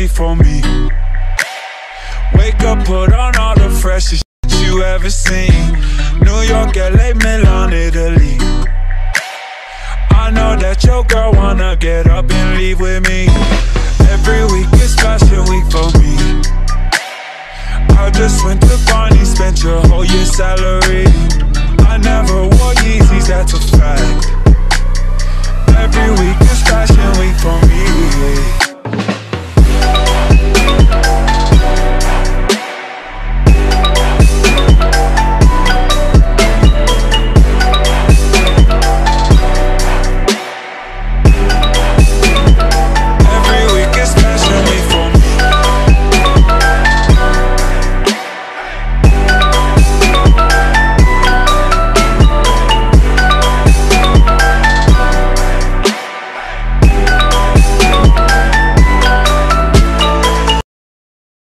for me. Wake up, put on all the freshest shit you ever seen. New York, LA, Milan, Italy. I know that your girl wanna get up and leave with me. Every week is fashion week for me. I just went to Barney, spent your whole year's salary.